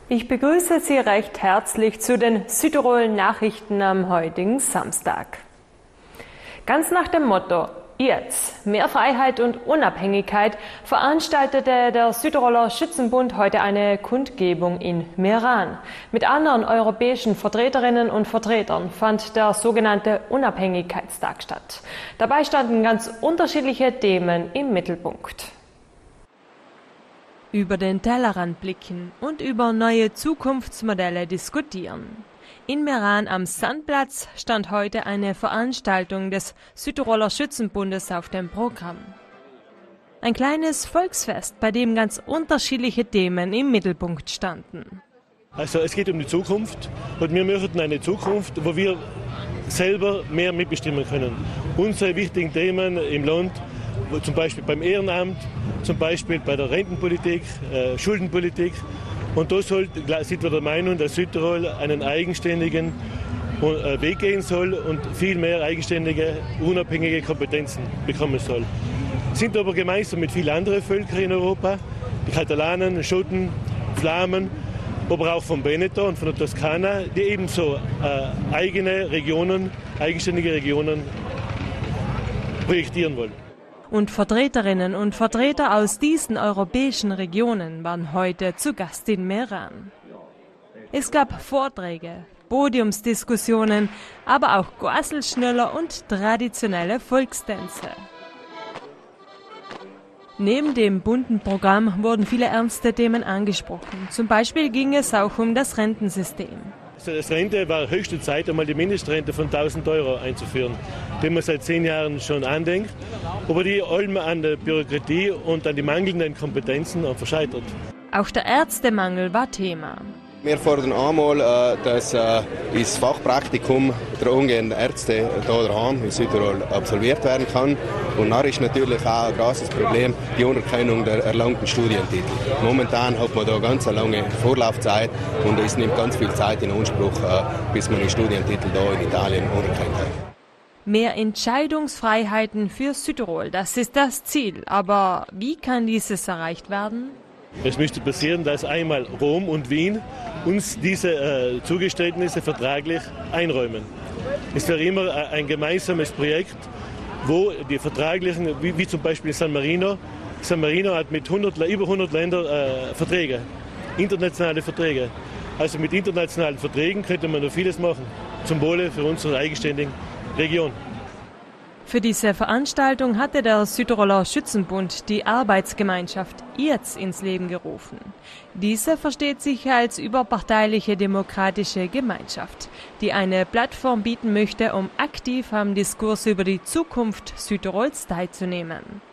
Ich begrüße Sie recht herzlich zu den Südtirol-Nachrichten am heutigen Samstag. Ganz nach dem Motto Jetzt mehr Freiheit und Unabhängigkeit veranstaltete der Südtiroler Schützenbund heute eine Kundgebung in Meran. Mit anderen europäischen Vertreterinnen und Vertretern fand der sogenannte Unabhängigkeitstag statt. Dabei standen ganz unterschiedliche Themen im Mittelpunkt. Über den Tellerrand blicken und über neue Zukunftsmodelle diskutieren. In Meran am Sandplatz stand heute eine Veranstaltung des Südtiroler Schützenbundes auf dem Programm. Ein kleines Volksfest, bei dem ganz unterschiedliche Themen im Mittelpunkt standen. Also es geht um die Zukunft und wir möchten eine Zukunft, wo wir selber mehr mitbestimmen können. Unsere wichtigen Themen im Land, zum Beispiel beim Ehrenamt, zum Beispiel bei der Rentenpolitik, Schuldenpolitik. Und da sind wir der Meinung, dass Südtirol einen eigenständigen Weg gehen soll und viel mehr eigenständige, unabhängige Kompetenzen bekommen soll. Sind aber gemeinsam mit vielen anderen Völkern in Europa, die Katalanen, Schotten, Flamen, aber auch vom Veneto und von der Toskana, die ebenso eigene Regionen, eigenständige Regionen projektieren wollen. Und Vertreterinnen und Vertreter aus diesen europäischen Regionen waren heute zu Gast in Meran. Es gab Vorträge, Podiumsdiskussionen, aber auch Goaselschnöller und traditionelle Volkstänze. Neben dem bunten Programm wurden viele ernste Themen angesprochen. Zum Beispiel ging es auch um das Rentensystem. Das Rente war höchste Zeit, einmal die Mindestrente von 1.000 € einzuführen, die man seit 10 Jahren schon andenkt, aber die allem an der Bürokratie und an die mangelnden Kompetenzen verscheitert. Auch der Ärztemangel war Thema. Wir fordern einmal, dass das Fachpraktikum der angehenden Ärzte hier daheim in Südtirol absolviert werden kann. Und dann ist natürlich auch ein großes Problem die Anerkennung der erlangten Studientitel. Momentan hat man da ganz eine lange Vorlaufzeit und es nimmt ganz viel Zeit in Anspruch, bis man den Studientitel hier in Italien anerkennt hat. Mehr Entscheidungsfreiheiten für Südtirol, das ist das Ziel. Aber wie kann dieses erreicht werden? Es müsste passieren, dass einmal Rom und Wien uns diese Zugeständnisse vertraglich einräumen. Es wäre immer ein gemeinsames Projekt, wo die vertraglichen, wie zum Beispiel San Marino hat mit über 100 Ländern Verträge, internationale Verträge. Also mit internationalen Verträgen könnte man noch vieles machen, zum Wohle für unsere eigenständige Region. Für diese Veranstaltung hatte der Südtiroler Schützenbund die Arbeitsgemeinschaft Jetzt ins Leben gerufen. Diese versteht sich als überparteiliche demokratische Gemeinschaft, die eine Plattform bieten möchte, um aktiv am Diskurs über die Zukunft Südtirols teilzunehmen.